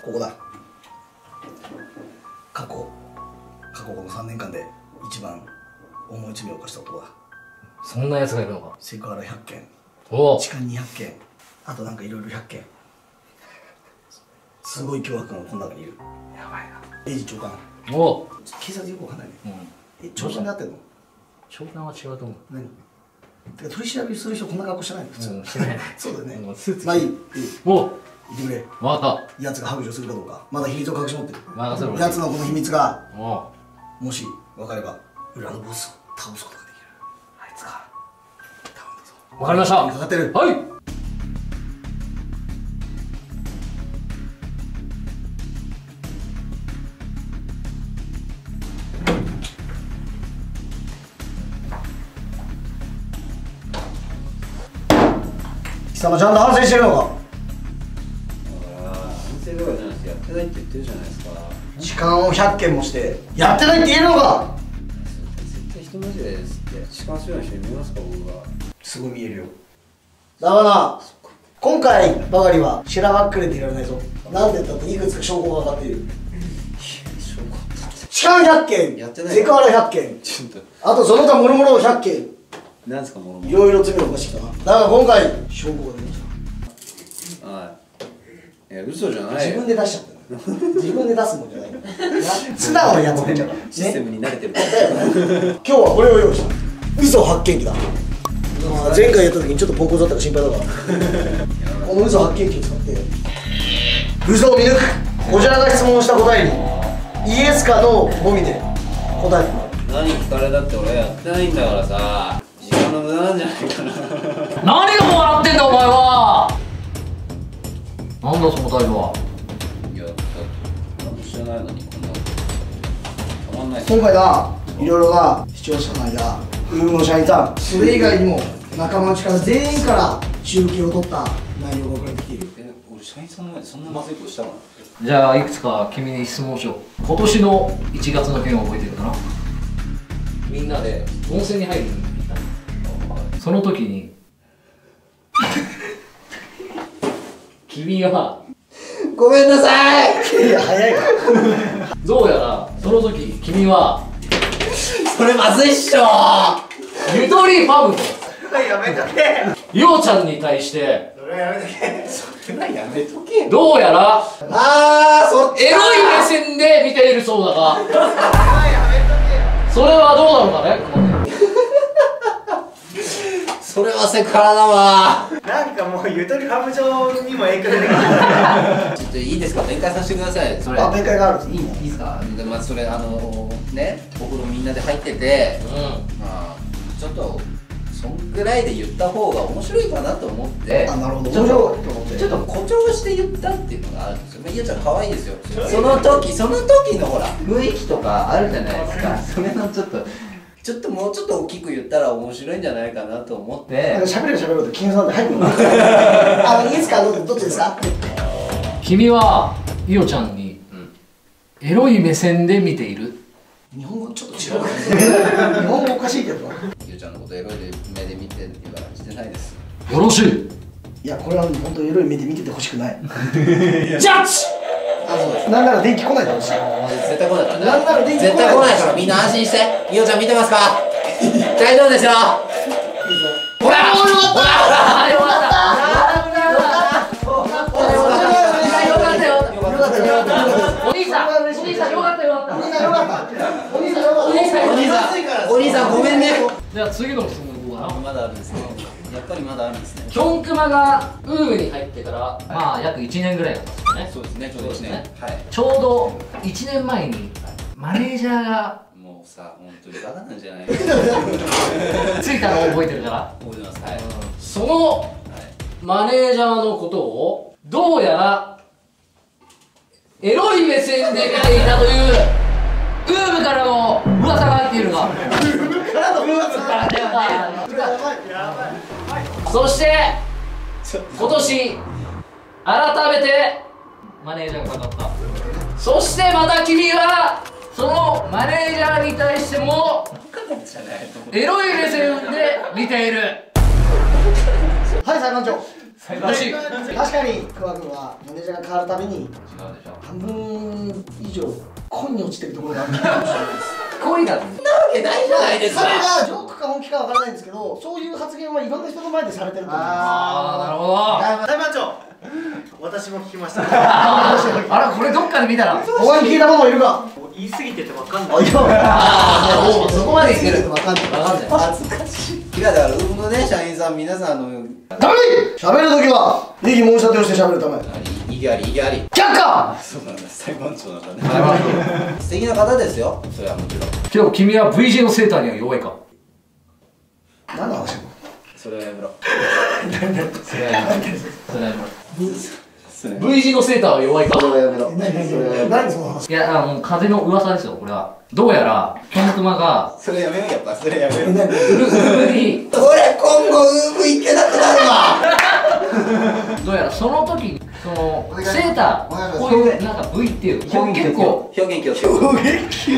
ここだ。過去この3年間で一番重い罪を犯した男だ。 そんなやつがいるのか。 セクハラ100件、 おお、 痴漢200件、あとなんかいろいろ100件。すごい凶悪犯がこの中にいる。 やばいな。 エイジ長官。 おお、 警察よくわかんないね。 うん、 長官で合ってんの？ 長官は違うと思う。 何？てか取り調べする人こんな格好してないの普通。 うん、してない。 そうだよね。 スーツ。 まあいい。 おお、 言ってくれ。 わかっ奴が白状するかどうか。まだ秘密を隠し持ってる。 た。任せろ。 奴のこの秘密がおお、 もし分かれば裏のボスを倒すことができる。あいつが頼んだぞ。 わかりました。 かかってる。 はい。 貴様ちゃんと反省してるのか？ 反省とかじゃないです。やってないって言ってるじゃないですか。 痴漢を100件もしてやってないって言えるのか？ 絶対人マジですって痴漢するような人見ますか僕は。すごい見えるよ。 だからな、今回ばかりはしらばっくれていられないぞ。なんて言ったっていくつか証拠が上がっている。 証拠って痴漢100件、 やってないセクハラ100件、 ちょっとあとその他もろもろ100件、 なんですかものいろいろ罪を犯してきたな。だから今回証拠が出てきた。 はい。いや嘘じゃないよ。 自分で出しちゃったの。自分で出すもんじゃないよ。素直なやつね。 システムに慣れてる。 今日はこれを用意した。嘘発見器だ。前回やった時にちょっとポンコツだったから心配だからこの嘘発見器を使って嘘を見抜く。こちらが質問した答えにイエスかノーのみで答えてもらう。 何聞かれたって俺やってないんだからさ、時間の無駄なんじゃないかな。 何が笑ってんだお前は。なんだその態度は。 いや、だって何も知らないのにこんなたまんないっす。 今回ないろいろな視聴者さんやウームの社員さん、それ以外にも仲間内から全員から集計を取った内容が送られてきている。 俺社員さんの前でそんなまずいことしたかな。 じゃあいくつか君に質問しよう。今年の1月の件を覚えてるかな。みんなで温泉に入るに行った。その時に君はごめんなさい。 いや早いな。 どうやらその時君はそれまずいっしょ。 ゆとりファムとやめとけ。 ようちゃんに対してそれやめとけ。 それはやめとけ。 どうやらそっちエロい目線で見ているそうだが、それはどうなのかね。 それはセクハラだわ。 なんかもうゆとりファム上にも影響出てきた。 ちょっといいですか、弁解させてください。それあ、弁解があるんです。 いいですか。でまずそれね、お風呂みんなで入ってて、まあちょっとそんぐらいで言った方が面白いかなと思って、 あ、なるほど。 ちょっと面白いと思ってちょっと誇張して言ったっていうのがあるんですよ。まあ、ゆうちゃん可愛いですよ。その時のほら雰囲気とかあるじゃないですか。それのちょっともうちょっと大きく言ったら面白いんじゃないかなと思って。 喋れるって金さんで入ってるの。イエスかどっちですか？ 君はイオちゃんに、エロい目線で見ている。 日本語ちょっと違う。日本語おかしいけどな。 ゆうちゃんのことエロい目で見てるからしてないです。 よろしい。 いや、これは本当にエロい目で見ててほしくない。 ジャッジ。 なんなら電気来ないでほしい。 絶対来ないからね。 なんなら電気来ない絶対来ないからみんな安心して。ゆうちゃん見てますか？大丈夫ですよ。ほらほらよかった。 お兄さんよかったよかった。 お兄さんごめんね。 じゃあ次の質問いこうかな。 まだあるんですね。やっぱりまだあるんですね。 キョンクマがウームに入ってからまあ約1年ぐらいなんですよね。 そうですね、ちょうど1年。はい。 ちょうど1年前にマネージャーがもうさ、本当にバカなんじゃないついたのを覚えてるから。 覚えてます。はい。 そのマネージャーのことをどうやらエロい目線で見ていたというウームからの噂が入っているが、そして今年改めてマネージャーがかかった。そしてまた君はそのマネージャーに対してもエロい目線で見ている。 はい、裁判長。 素晴らしい。違う確かにクマ君はマネージャーが変わるたびにでしょ。 半分以上恋に落ちてるところがあるかもしれないです。 恋だって。 なわけないじゃないですか。 それがジョークか本気かわからないんですけど、そういう発言はいろんな人の前でされてると思いまああ、なるほど。 裁判長、私も聞きました。 あら、これどっかで見たら。 す。他に聞いた者いるか？ 言い過ぎててわかんない。 あ、いや、 そこまで言ってる。 わかんない。 わかんない。 恥ずかしい。いやだから僕のね社員さん皆さんダメ！喋るときは異議申し立てをして喋るため。 意義あり意義あり。 却下！ そうなんだ裁判長なんだね。素敵な方ですよ。それはもちろん。 けど君は V 字のセーターには弱いか。 何の話？ それはやめろ。 それはやめろ。それはやめろ。V 字のセーターは弱いか。 それはやめろ。 何その話？ いや、風の噂ですよ、これは。どうやら、ケンクマが、 それやめようやっぱそれやめよう。 ウルに、 俺今後ウーブ行けなくなるわ。 どうやらその時に、その、セーター、こういう、なんか V っていう、結構、 表現気をつけよう。表現気を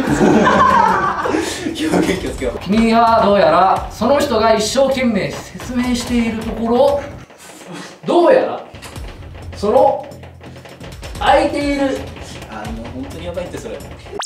つけよう。 君はどうやら、その人が一生懸命説明しているところ、どうやら、その、空いている、 本当にやばいってそれ。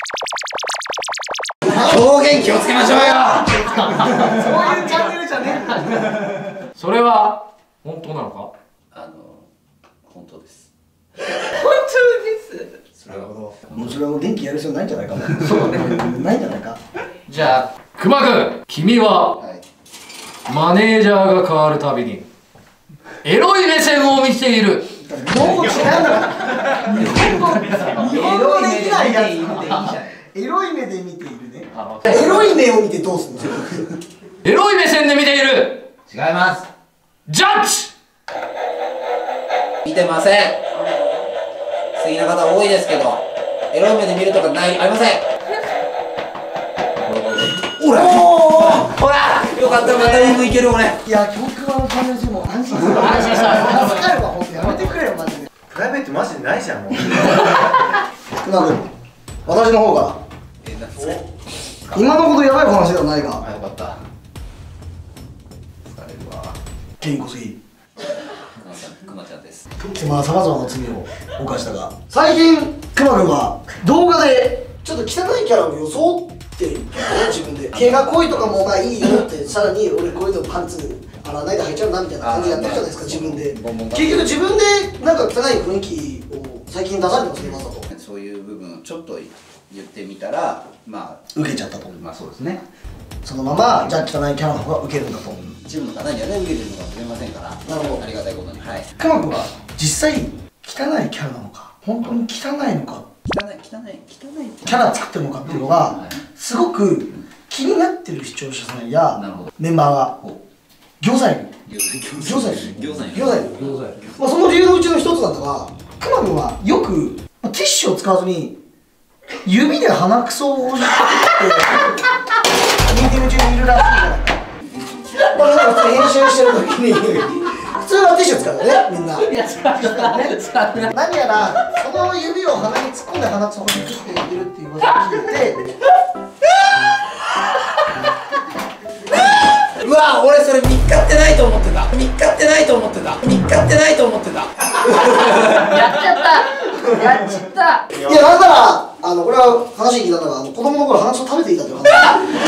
表現気をつけましょうよ。 そういうチャンネルじゃねえんだ。 それは、本当なのか？ 本当です。 本当です。 なるほど。もうそれはもう電気やる必要ないんじゃないかな。そうだね。ないんじゃないか。 じゃあ、熊くん、君は、 はい。 マネージャーが変わるたびに、エロい目線を見ている。 日本語違うんだから。日本語できないやつ。エロい目で見ているね。エロい目を見てどうすんの？ エロい目線で見ている。 違います。 ジャッジ。 見てません。素敵な方多いですけど、エロい目で見るとかないありません。ほらほらよかったまたリングいける俺。 いや、教育側のチャンネルしても安心する。 安心した助かるわ、ほんとやめてくれよ、マジで。 プライベートマジでないじゃんもう。 熊君、私の方からなんですか。 今のことやばい話ではないが、 あ、よかった。疲れるわ。 健康すぎ。 くまちゃんです。 まあ、さまざまな罪を犯したが、最近、熊君は動画でちょっと汚いキャラを装ってる、自分で。毛が濃いとかもまあいいよって、さらに俺こういうのパンツ洗わないで履いちゃうなみたいな感じでやってるじゃないですか、自分で。結局自分でなんか汚い雰囲気を最近出されてますね、わざと。 そういう部分をちょっと言ってみたら、まあ受けちゃったと。 まあそうですね。 そのまま、じゃあ汚いキャラの方が受けるんだと。 一部の方にはね受けてるのかもしれませんから。 なるほどありがたいことに。はい。 熊君は実際汚いキャラなのか、本当に汚いのか、 汚いキャラ作ってるのかっていうのがすごく気になってる視聴者さんやなるほどメンバーが餃子いる。 餃子まあその理由のうちの一つなんだが、熊君はよくティッシュを使わずに指で鼻くそをほじってミーティング中にいるらしいじゃないか。まあなんか普通に編集してる時に普通はティッシュ使うよね、みんな。何やらその指を鼻に突っ込んで鼻くそをほじっているっていう噂を聞いて、 うわ、俺それ3日ってないと思ってた。3日ってないと思ってた。3日ってないと思ってた。 やっちゃったやっちゃった。 いや、なんならこれは話聞いたのが子供の頃鼻くそ食べていたという話。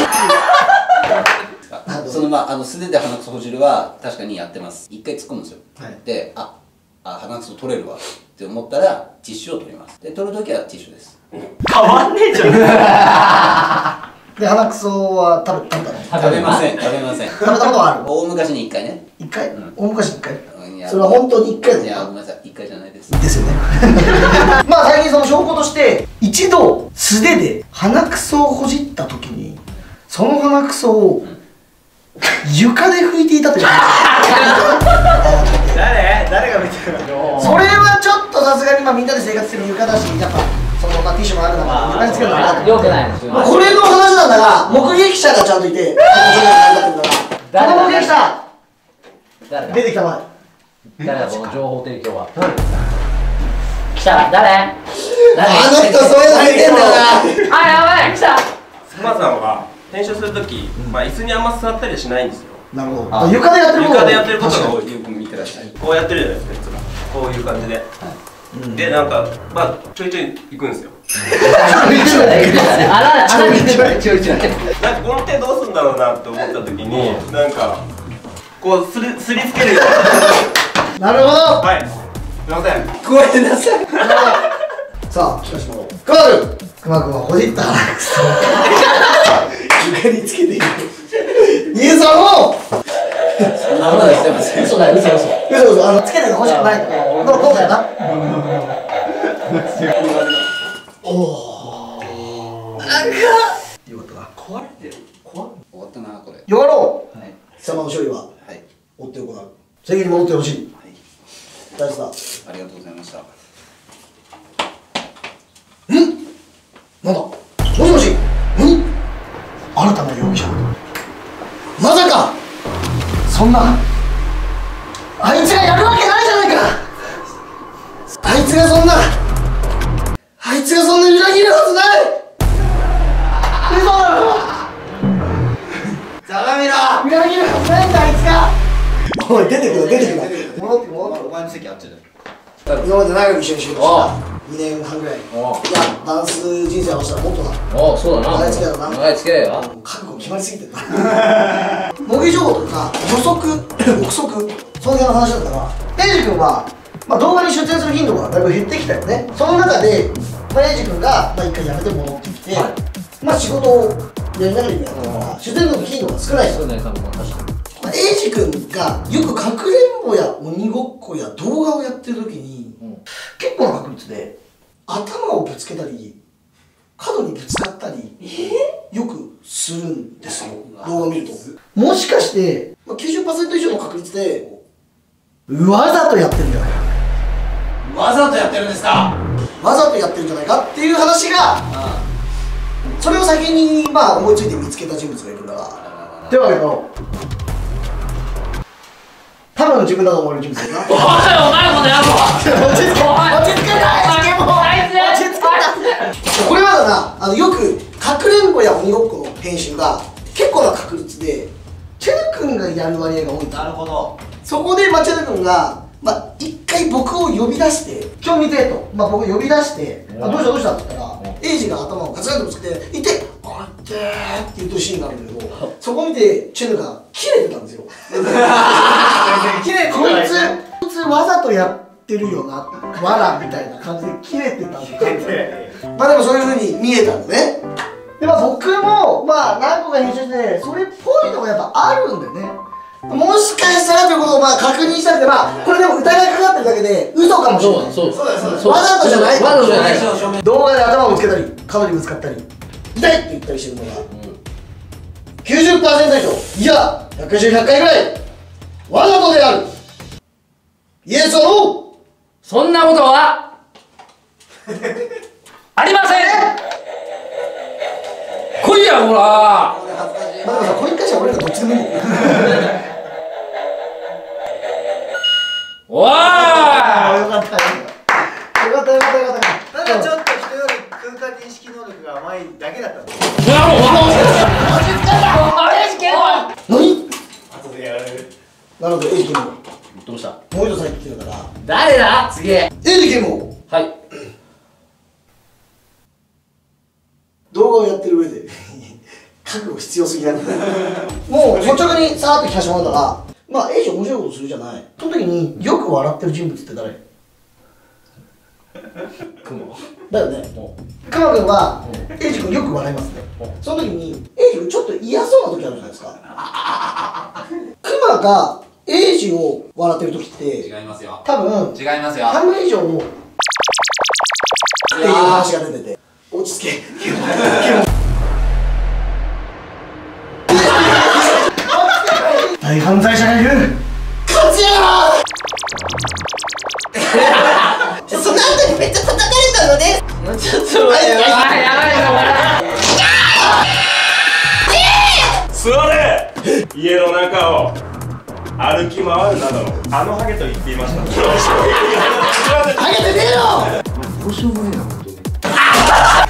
そのまあ素手で鼻くそほじるは確かにやってます。一回突っ込むんですよ。 はい、 で、鼻くそ取れるわって思ったらティッシュを取ります。で、取るときはティッシュです。 変わんねえじゃん。 で、鼻くそは食べたの？ 食べません。食べたことはある？ 大昔に1回ね。 1回？大昔1回？ いやそれは本当に1回だよ。 いや、ごめんなさい、1回じゃないです。 ですよね。まあ最近その証拠として一度素手で鼻くそをほじった時にその鼻くそを床で拭いていたという話。 誰が見てるの？ それはちょっとさすがにまあみんなで生活してる床だし、やっぱそのまあティッシュもある中で床につけるのはよくないですよ。 これの話なんだが、目撃者がちゃんといて、この目撃者誰出てきたまえ。 だこの情報提供は。来た。誰？ あの人そういうの見てんだよな。 あ、やばい、来た。 スマさんは練習するとき、椅子にあんま座ったりしないんですよ。 なるほど。床でやってること床でやってることが確か多い。よく見てらっしゃる。こうやってるじゃないですか、いつも。こういう感じで。で、なんか、まあ、ちょいちょい行くんですよ。 穴にちょいちょい。 なんか、この手どうすんだろうなって思った時に、なんか、こう、すりつけるようなるほど。 な。はい。すいません。 ごめんなさい。 さあ、しかしも熊君はほじった腹くそを床につけている。イエスはもうそんなことしてません。 嘘だよ、嘘。 嘘、つけて欲しくないとか。どうだよな。おお。なんか。よかったな。 壊れてる。終わったな、これ。 よかろう。 はい。 貴様の処理ははい。 追って行う。席に戻ってほしい。 はい。 大事だ。 ありがとうございました。 なんだ。もしもし。新たな容疑者。まさか。そんな。あいつがやるわけないじゃないか。あいつがそんな裏切るはずない。嘘だろ。 相模ら。 裏切るはずないんだあいつが。おい出てくる。戻ってお前の席あっちだよ。 今まで長く一緒に仕事した2年半ぐらい。いやダンス人生合わせたらもっとだ。 おお、そうだな。 長い付き合いだな。 長い付き合いよ。 覚悟決まりすぎてるな。模擬情報とか予測憶測その辺の話だったら、エイジ君は、動画に出演する頻度がだいぶ減ってきたよね。その中で、エイジ君が、一回辞めて戻ってきて、仕事をやりながらやったから出演の頻度が少ないそうだね、多分確かに。 エイジ君がよくかくれんぼや鬼ごっこや動画をやってる時に、結構な確率で頭をぶつけたり角にぶつかったりよくするんですよ、動画を見ると。もしかして、90% 以上の確率でわざとやってるんじゃないか。 わざとやってるんですか。 わざとやってるんじゃないかっていう話が、それを先に思いついて見つけた人物がいるんだが、というわけの多分自分だと思われる人物だな。 おい、お前この野郎。 落ち着けこれはだな、よくかくれんぼや鬼ごっこの編集が結構な確率でチェル君がやる割合が多いんだ。 なるほど。 そこでチェル君が一回僕を呼び出して「今日見て」と、僕呼び出して「どうした?」って言ったらエイジが頭をカツカツとぶつけて「いてあって」って言ってるシーンがあるんだけど、そこ見てチェルがキレてたんですよ。こいつわざとやってるよな、わらみたいな感じでキレてたんですよ。でもそういう風に見えたんだね。で僕も何個か編集してそれっぽいのがやっぱあるんだよね。もしかしたらということを確認したくて、これでも疑いかかってるだけで嘘かもしれない。 そうわざとじゃない。 わざとじゃない。 動画で頭をぶつけたり角にぶつかったり痛いって言ったりしてるのが 90% 以上、いや100回ぐらいわざとである。イエスはノー。 そんなことはありません。来いやほら。 でもさ、これに関しては俺らどっちでもいいんだよ。 おーい。 よかった。ただちょっと人より空間認識能力が甘いだけだったんです。 何？ 後でやられる。 なるほど、エイジ君もどうした？ もう一度さっき言ってたから誰だ次。 エイジ君もはい動画をやってる上で覚悟必要すぎない。もう率直にさーっと聞かせてもらったら、エイジ面白いことするじゃない。その時によく笑ってる人物って誰？ 雲だよね。くまくんはエイジ君よく笑いますね。その時にエイジ君ちょっと嫌そうな時あるじゃないですか。くまがエイジを笑ってる時って違いますよ。 多分違いますよ。 半分以上っていう話が出てて、落ち着け。大犯罪者がいる。勝つやろ。その後にめっちゃ叩かれたのね。 ちょっと待って。やばいよ座れ。家の中を歩き回るなどあのハゲと言っていました。 ハゲてねえよ。どうしようもねえな、本当に。